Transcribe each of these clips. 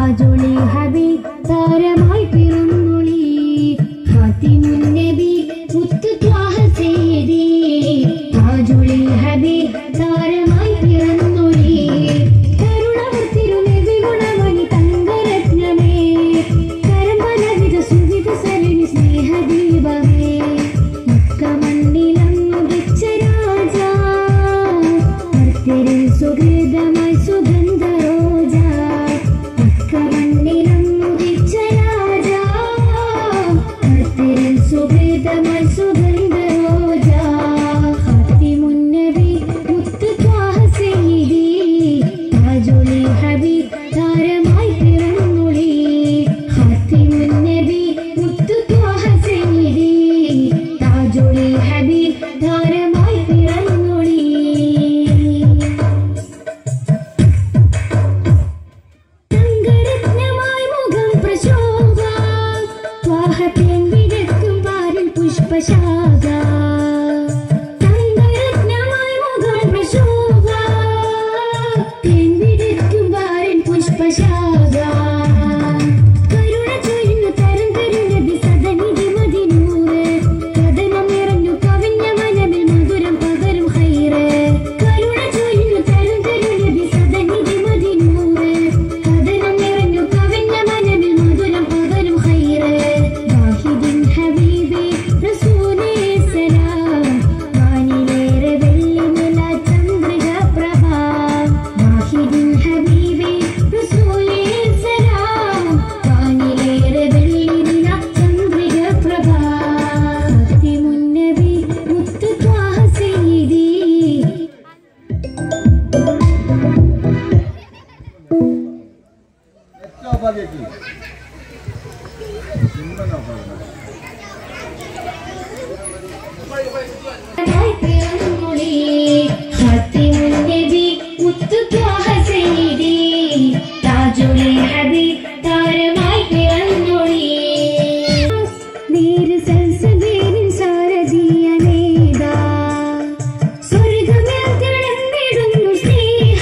താജുൽ ഹബീബ് താരമായി പിറന്നൊളി ഖാതിമുൻ നബി മുത്ത് ത്വാഹ സയ്യിദി താജുൽ ഹബീബ് താരമായി പിറന്നൊളി കരുണവർത്തിരു നബി ഗുണമണി തങ്കരത്നമേ കരമ്പലവിധ സുവിധ സരണി സ്നേഹദീപമേ മക്ക മണ്ണിലങ്ങു വെച്ച രാജാ ഭക്തരിൽ സുഹൃതമായി സുഗന്ധ റോജ മക്ക മണ്ണിലങ്ങു വെച്ച രാജാ ഭക്തരിൽ സുഹൃതമായി സുഗന്ധ റോജ ഖാതിമുൻ നബി മുത്ത് ത്വാഹ സയ്യിദി താജുൽ ഹബീബ് താരമായി പിറന്നൊളി ഖാതിമുൻ നബി മുത്ത് ത്വാഹ സയ്യിദി താജുൽ ഹബീബ് താരമായി പിറന്നൊളി തങ്കരത്നമായി മുഖം പ്രശോഭ ത്വാഹത്തേൻ വിടക്കും പാരിൽ പുഷ്പശാഖ തങ്കരത്നമായി മുഖം പ്രശോഭ തേൻ വിടക്കും പാരിൽ പുഷ്പശാഖ കരുണ ചൊരിഞ്ഞു തരം തരും നബി സദനിധി മദിനൂറ് കഥനം നിറഞ്ഞു കവിഞ്ഞ മനമിൽ മധുരം പകരും ഖൈറ് കരുണ ചൊരിഞ്ഞു തരം തരും നബി സദനിധി മദിനൂറ് കഥനം നിറഞ്ഞു കവിഞ്ഞ മനമിൽ മധുരം പകരും ഖൈറ് വാഹിദിൻ ഹബീബി റസൂലേ സലാം വാനിലേറെ വെള്ളി നില ചന്ദ്രിക പ്രഭ വാഹിദിൻ ഹബീബി റസൂലേ സലാം വാനിലേറെ വെള്ളി നില ചന്ദ്രിക പ്രഭ ഖാതിമുൻ നബി മുത്ത് ത്വാഹ സയ്യിദി താരമായി പിറന്നൊളി ഖാതിമുൻ നബി മുത്ത് ത്വാഹ സയ്യിദി താജുൽ ഹബീബ് താരമായി പിറന്നൊളി വീര സൽസബീലിൻ സാരഥിയ നേതാ സ്വർഗ്ഗമേൽ തിളങ്ങിടുന്നു സ്നേഹ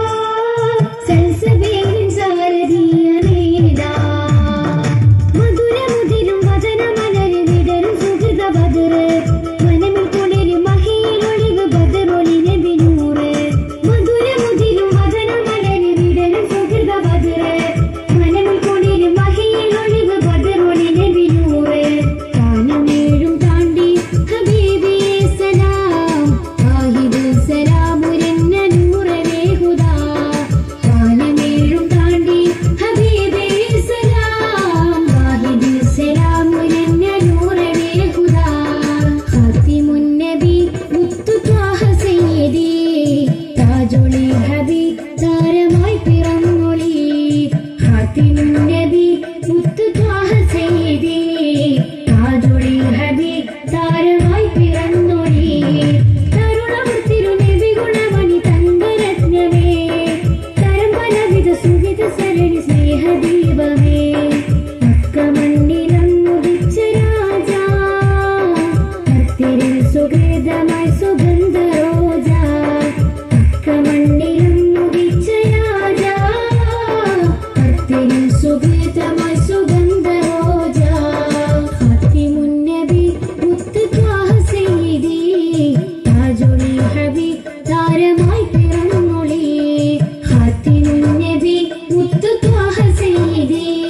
സൽസബീലിൻ സാരഥിയ നേതാ മധുരമുതിരും വദനമലരി വിടരും സുഹൃത ബദറ് മനമിൽ കുളിരും മഹിയിലൊളിവ് ബദറൊളി നബി നൂറ് മധുരമുതിരും വദനമലരി വിടരും സുഹൃത ബദറ് മനമിൽ കുളിരും മഹിയിലൊളിവ് ബദറൊളി നബി നൂറ് കാനമേഴും താണ്ടി ഹബീബി സലാം വാഹിദ് സലാമുരന്ന നൂറനേ ഹുദാ കാനമേഴും താണ്ടി ഹബീബി സലാം വാഹിദ് സലാമുരന്ന നൂറനേ ഹുദാ ഖാതിമുൻ നബി മുത്ത് ത്വാഹ സയ്യിദി താജുൽ ഹബീബ് താരമായി പിറന്നൊളി ഖാതിമുൻ നബി മുത്ത് ത്വാഹ സയ്യിദി താജുൽ ഹബീബ് താരമായി പിറന്നൊളി തരുണവർത്തിരു നബി ഗുണമണി തങ്കരത്നമേ കരമ്പലവിധ സുവിധ സരണി സ്നേഹദീപമേ മക്ക മണ്ണിലങ്ങു വെച്ച രാജാ ഭക്തരിൽ സുഹൃതമായി സുഗന്ധ റോജ മക്ക മണ്ണിലങ്ങു വെച്ച രാജാ ഭക്തരിൽ സുഹൃതമായി സുഗന്ധ റോജ ഖാതിമുൻ നബി മുത്ത് ത്വാഹ സയ്യിദി താജുൽ ഹബീബ് താരമായി പിറന്നൊളി ഖാതിമുൻ നബി മുത്ത് ത്വാഹ സയ്യിദി